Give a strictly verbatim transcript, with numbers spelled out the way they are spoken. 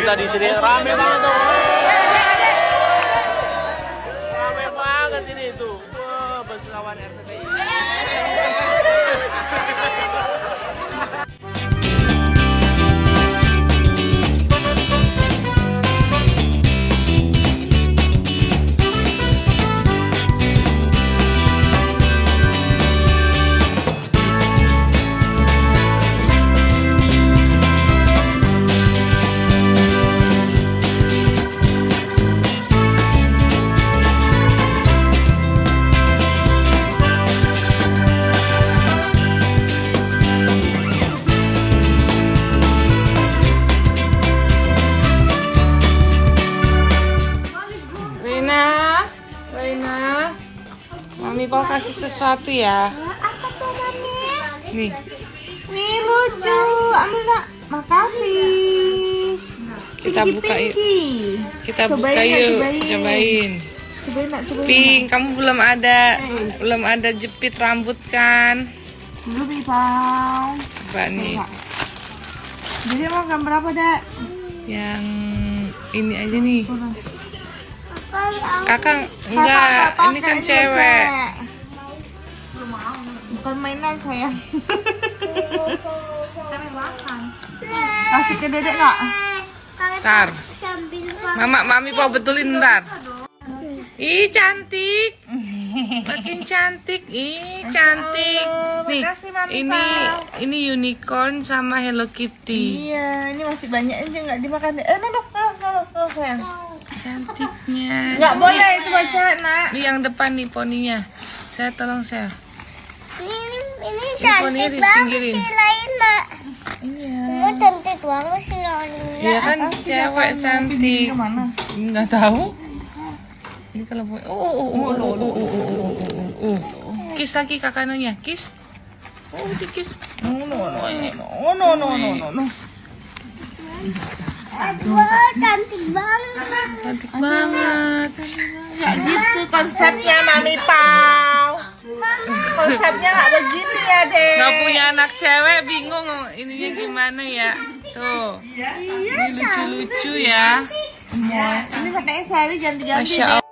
kita di sini rame banget tuh. Rame banget ini tuh. Wah, berlawan R C T I. Mami mau kasih sesuatu ya. Apa tuh Mami? Nih. Nih lucu. Ambil nak. Makasih. Kita Pinky, buka yuk. Pinky. Kita Cobain buka nak, yuk. cobain. Cobain. Cobain nak, cobain. Pink, nak. kamu belum ada Eh. belum ada jepit rambut kan? Belum Ipau. Coba nih. Jadi mau gambar apa dak? Yang ini aja nih. Kurang. Kakak Kakak enggak, nggak pakai, ini kan ini cewek. Bukan mainan sayang. Kasih ke dedek nggak? Ntar. Mama, mami mau betulin ntar. Ih cantik, makin cantik. Ih cantik. Nih, makasih, Mami ini Pau. ini unicorn sama Hello Kitty. Iya, ini masih banyak aja nggak dimakan. Eh, no, no, no, no, no, sayang. Cantiknya. Nggak boleh itu baca nak. Ini yang depan nih poninya. Saya tolong saya. Ini, ini Ini poninya cantik banget disingkirin. sih lain, Mak. Iya. Ini cantik banget sih lain. Iya kan cewek cantik. Kemana? Nggak tahu. Ini kalau oh oh oh oh oh oh oh oh oh oh oh. Kiss lagi kakaknya, kiss. Oh, di kiss. No, no, no, no, no, no, no, no, no. Wah, cantik banget. Cantik banget. Nggak gitu konsepnya Mami Pau. Konsepnya nggak begini ya deh. Nggak punya anak cewek bingung ininya gimana ya. Tuh. Ini lucu-lucu ya. Ini makanya sehari ganti-ganti Masya deh.